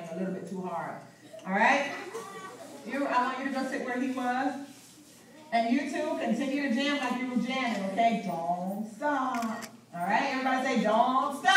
trying a little bit too hard. All right? I want you to go sit where he was. And you two, continue to jam like you were jamming, okay? Don't stop. All right? Everybody say, don't stop.